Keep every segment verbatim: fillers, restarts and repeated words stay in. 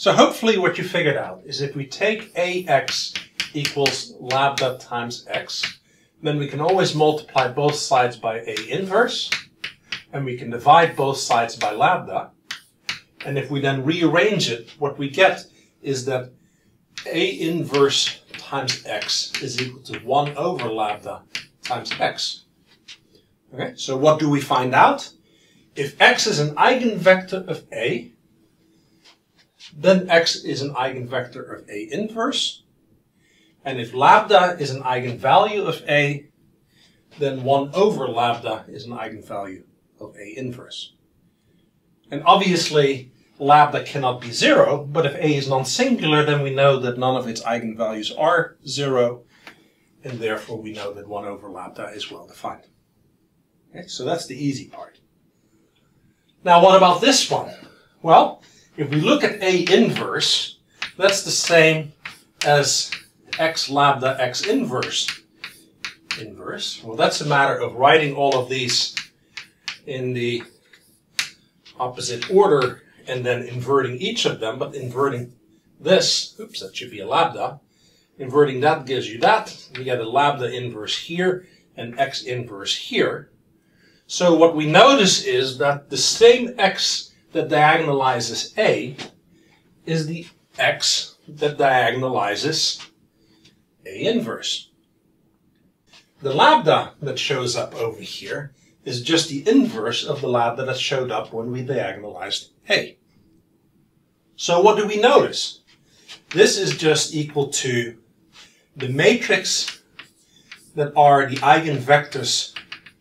So hopefully what you figured out is if we take ax equals lambda times x, then we can always multiply both sides by A inverse, and we can divide both sides by lambda. And if we then rearrange it, what we get is that A inverse times x is equal to one over lambda times x. Okay, so what do we find out? If x is an eigenvector of A, then x is an eigenvector of A inverse. And if lambda is an eigenvalue of A, then one over lambda is an eigenvalue of A inverse. And obviously, lambda cannot be zero, but if A is non-singular, then we know that none of its eigenvalues are zero, and therefore we know that one over lambda is well defined. Okay, so that's the easy part. Now what about this one? Well, if we look at A inverse, that's the same as x lambda x inverse inverse. Well, that's a matter of writing all of these in the opposite order and then inverting each of them, but inverting this, oops, that should be a lambda. Inverting that gives you that. You get a lambda inverse here and x inverse here. So what we notice is that the same x that diagonalizes A is the x that diagonalizes A inverse. The lambda that shows up over here is just the inverse of the lambda that showed up when we diagonalized A. So what do we notice? This is just equal to the matrix that are the eigenvectors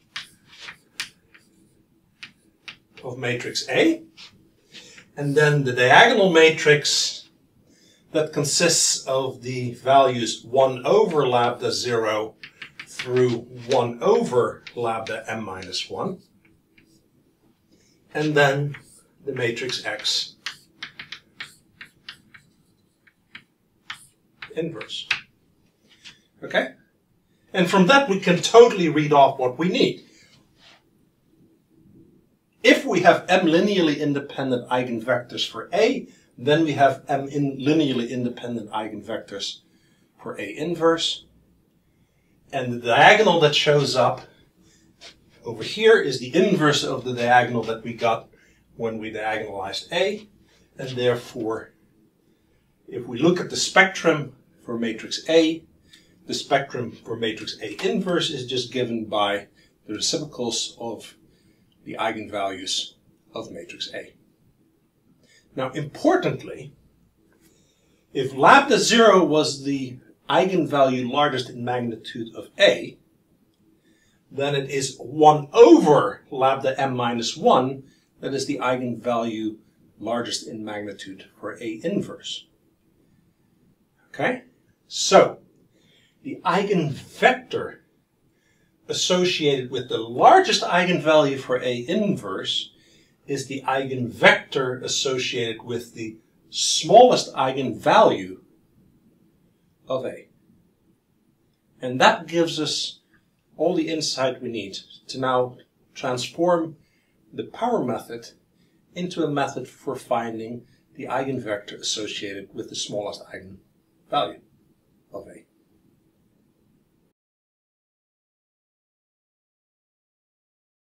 of matrix A, and then the diagonal matrix that consists of the values one over lambda zero through one over lambda m minus one, and then the matrix X inverse. Okay? And from that we can totally read off what we need. If we have m linearly independent eigenvectors for A, then we have m in linearly independent eigenvectors for A inverse. And the diagonal that shows up over here is the inverse of the diagonal that we got when we diagonalized A. And therefore, if we look at the spectrum for matrix A, the spectrum for matrix A inverse is just given by the reciprocals of the eigenvalues of matrix A. Now, importantly, if lambda zero was the eigenvalue largest in magnitude of A, then it is one over lambda m minus one that is the eigenvalue largest in magnitude for A inverse. Okay? So, the eigenvector associated with the largest eigenvalue for A inverse is the eigenvector associated with the smallest eigenvalue of A. And that gives us all the insight we need to now transform the power method into a method for finding the eigenvector associated with the smallest eigenvalue of A.